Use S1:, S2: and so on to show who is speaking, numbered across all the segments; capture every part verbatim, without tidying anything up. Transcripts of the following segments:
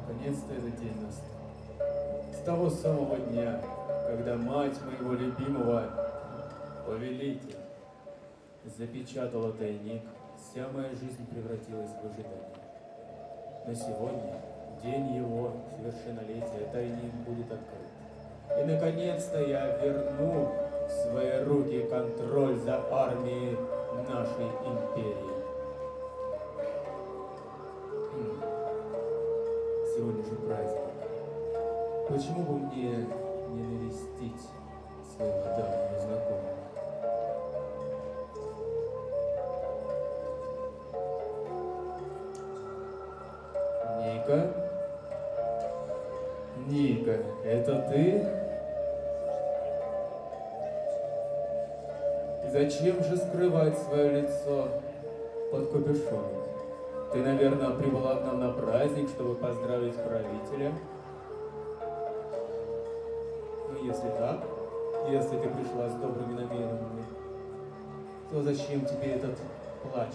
S1: Наконец-то этот день настал. С того самого дня, когда мать моего любимого повелителя запечатала тайник, вся моя жизнь превратилась в ожидание. Но сегодня, в день его совершеннолетия, тайник будет открыт. И, наконец-то, я верну в свои руки контроль за армией нашей империи. Сегодня же праздник. Почему бы мне не навестить своего давнего знакомого? Ника? Ника, это ты? Зачем же скрывать свое лицо под капюшоном? Ты, наверное, прибыла к нам на праздник, чтобы поздравить правителя? Ну, если так, если ты пришла с добрыми намерениями, то зачем тебе этот плащ?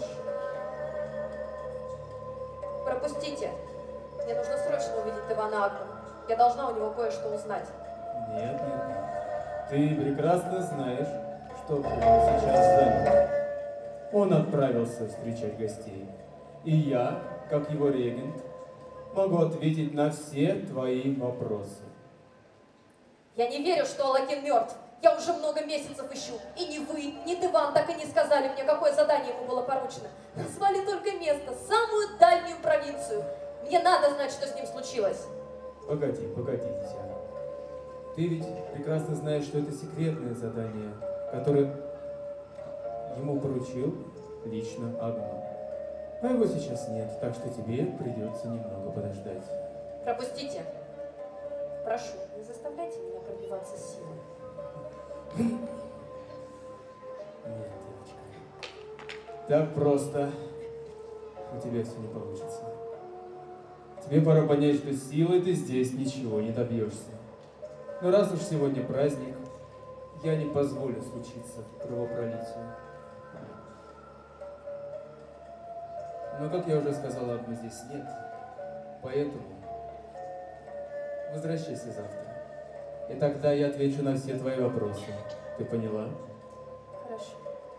S2: Пропустите. Мне нужно срочно увидеть Ивана Агру. Я должна у него кое-что узнать.
S1: Нет, нет, нет. Ты прекрасно знаешь, что он сейчас занят. Он отправился встречать гостей. И я, как его регент, могу ответить на все твои вопросы.
S2: Я не верю, что Алакин мертв. Я уже много месяцев ищу. И ни вы, ни Диван так и не сказали мне, какое задание ему было поручено. Назвали только место, самую дальнюю провинцию. Мне надо знать, что с ним случилось.
S1: Погоди, погоди, дитя. Ты ведь прекрасно знаешь, что это секретное задание, которое ему поручил лично Агну. А его сейчас нет, так что тебе придется немного подождать.
S2: Пропустите. Прошу, не заставляйте меня пробиваться силой.
S1: Нет, девочка. Так просто у тебя все не получится. Тебе пора понять, что силой ты здесь ничего не добьешься. Но раз уж сегодня праздник, я не позволю случиться кровопролитию. Но, как я уже сказала, Агны здесь нет. Поэтому возвращайся завтра. И тогда я отвечу на все твои вопросы. Ты поняла?
S2: Хорошо.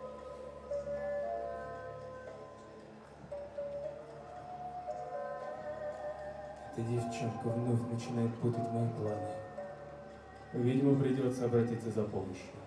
S1: Эта девчонка вновь начинает путать мои планы. Видимо, придется обратиться за помощью.